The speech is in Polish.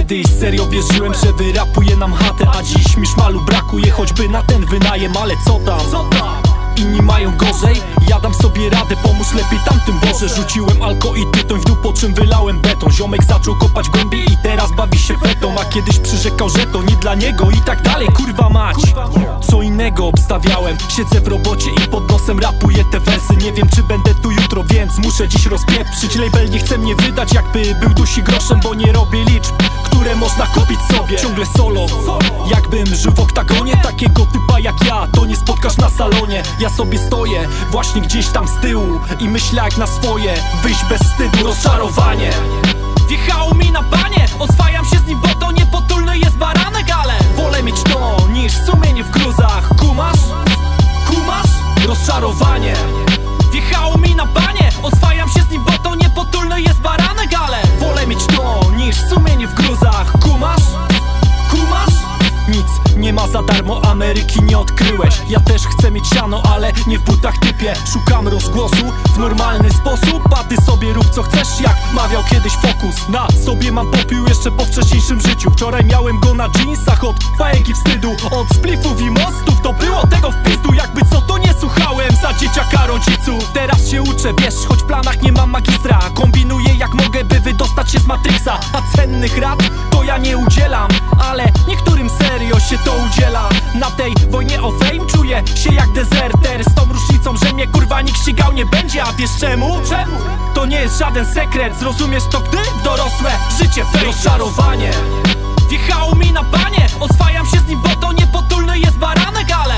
Kiedyś serio wierzyłem, że wyrapuje nam chatę, a dziś mi szmalu brakuje choćby na ten wynajem. Ale co tam? Inni mają gorzej, ja dam sobie radę, pomóż lepiej tamtym Boże. Rzuciłem alko i tytoń w dół, po czym wylałem beton. Ziomek zaczął kopać głębiej i teraz bawi się fetą, a kiedyś przyrzekał, że to nie dla niego i tak dalej, kurwa mać. Co innego obstawiałem, siedzę w robocie i pod nosem rapuję te wersy. Nie wiem czy będę tu jutro, więc muszę dziś rozpieprzyć. Label nie chce mnie wydać, jakby był dusi groszem, bo nie robię liczb, które można kupić sobie. Ciągle solo, jakbym żył w oktagonie. Takiego typa jak ja to nie spotkasz na salonie. Ja sobie stoję właśnie gdzieś tam z tyłu i myślę jak na swoje wyjść bez wstydu. Rozczarowanie wjechało mi na banie, oswajam się z nim, bo to niepotulny jest baranek. Ale wolę mieć to niż sumienie w gruzach. Kumasz? Kumasz? Rozczarowanie wjechało mi na banie, oswajam się z nim, bo to niepotulny jest baranek. Ale wolę mieć to niż sumienie w gruzach. Kumasz? Kumasz? Nic nie ma za darmo, Ameryki nie odkryłeś. Ja też chcę mieć siano, ale nie w butach typie. Szukam rozgłosu w normalny sposób, a ty sobie rób co chcesz, jak mawiał kiedyś Fokus. Na sobie mam popiół jeszcze po wcześniejszym życiu. Wczoraj miałem go na jeansach od fajek i wstydu. Od splifów i mostów to było tego w pizdu. Jakby co to nie słuchałem za dzieciaka rodziców. Teraz się uczę, wiesz, choć w planach nie mam magistra. Kombinuję jak mogę, by wydostać się z Matrixa. A cennych rad to ja nie udzielam, ale niektórym serio się to udziela. Na tej wojnie o fame czuję się jak dezerter, z tą różnicą, że mnie kurwa nikt ścigał nie będzie. A wiesz czemu? Czemu? To nie jest żaden sekret, zrozumiesz to gdy w dorosłe życie wejdzie. Rozczarowanie wjechało mi na banie, oswajam się z nim, bo to niepotulny jest baranek. Ale